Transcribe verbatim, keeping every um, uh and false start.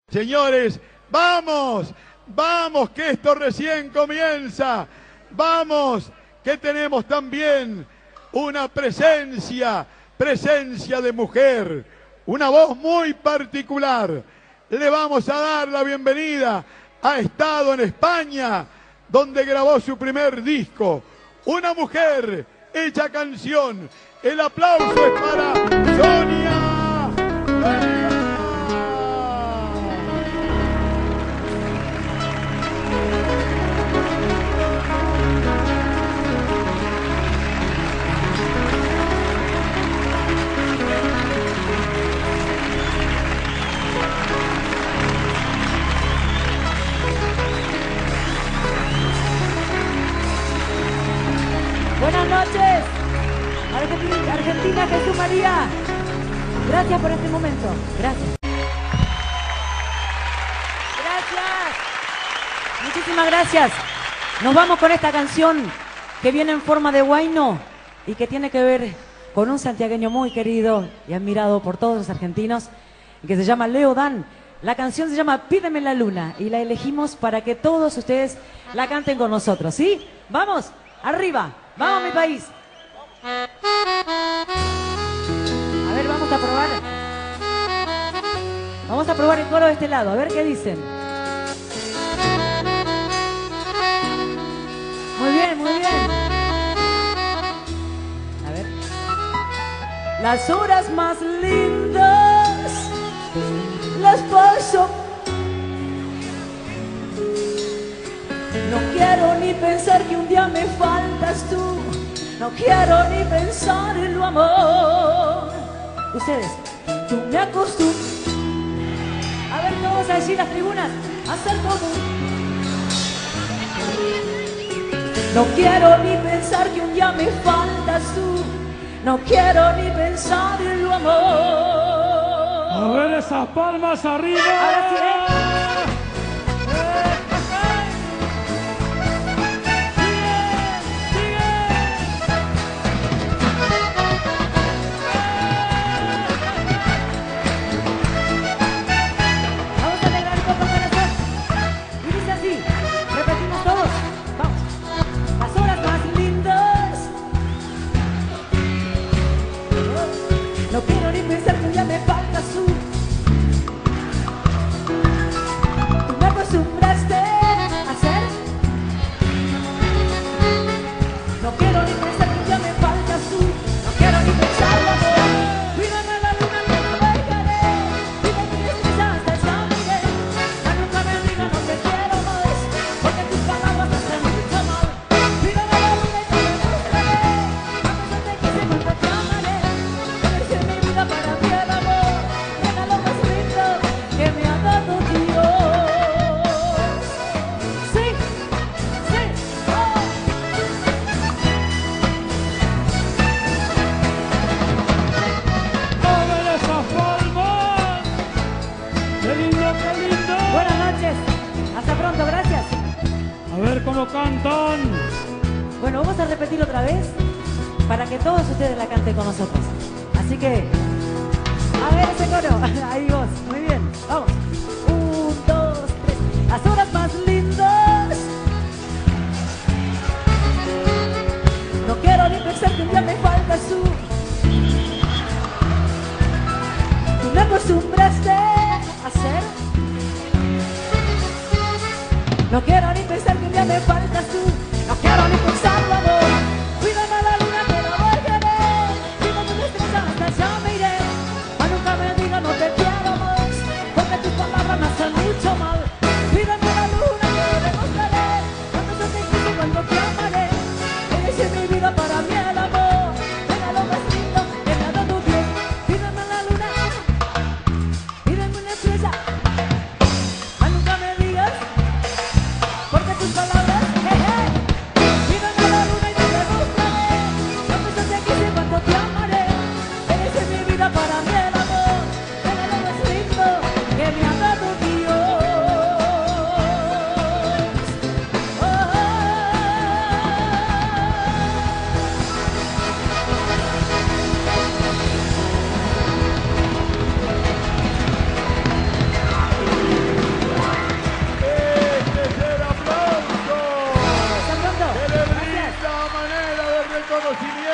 Señores, vamos, vamos, que esto recién comienza. Vamos, que tenemos también una presencia, presencia de mujer, una voz muy particular. Le vamos a dar la bienvenida. Ha estado en España, donde grabó su primer disco. Una mujer hecha canción. El aplauso es para Sonia. Buenas noches, Argentina, Argentina, Jesús María. Gracias por este momento. Gracias. Gracias. Muchísimas gracias. Nos vamos con esta canción que viene en forma de huayno y que tiene que ver con un santiagueño muy querido y admirado por todos los argentinos, que se llama Leo Dan. La canción se llama Pídeme la luna y la elegimos para que todos ustedes la canten con nosotros, ¿sí? ¡Vamos! ¡Arriba! ¡Vamos, mi país! A ver, vamos a probar. Vamos a probar el coro de este lado, a ver qué dicen. Muy bien, muy bien. A ver. Las horas más lindas las paso. No quiero ni pensar que un día me faltas tú. No quiero ni pensar en lo amor. Ustedes, tú me acostumbras. A ver, todos allí las tribunas, a hacer como. No quiero ni pensar que un día me faltas tú. No quiero ni pensar en lo amor. A ver esas palmas arriba. Ahora sí, ¿eh? No quiero ni pensar que un día me faltas tú. Tú me acostumbraste a hacer. No quiero ni pensar que un día me faltas tú. No quiero ni pensarlo, amor. Cuídame la luna que no dejaré. Dime que estrella hasta el sol iré. Ya nunca me digas no te quiero más, porque tus palabras me hacen mucho mal. Cuídame la luna y te demostraré. A pesar de que se cuenta te amaré. Para mí el amor, regalo más lindo que me ha dado Dios. Sí, sí, oh. A ver esas palmas. Qué lindo, qué lindo. Buenas noches, hasta pronto, gracias. A ver cómo cantan. Bueno, vamos a repetir otra vez para que todos ustedes la canten con nosotros. Así que, a ver ese coro, ahí vos, muy bien, vamos. Un, dos, tres, las horas más lindas. No quiero ni pensar que un día me faltas tú. Tú me acostumbraste a hacer. No quiero ni pensar que un día me faltas tú. No quiero ni pensarlo, amor. Cuídame la luna que no volveré. Dime dónde estrella hasta allá me iré. A nunca me digas no te quiero más, porque tus palabras me hacen mucho mal. Cuídame la luna que lo demostraré. Cuando yo te quise, cuando te amaré. Eres en mi vida para mí el amor. Venga lo más lindo que me ha dado Dios. Pídeme la luna, pídeme una estrella. A nunca me digas, porque tus palabras reconocimiento.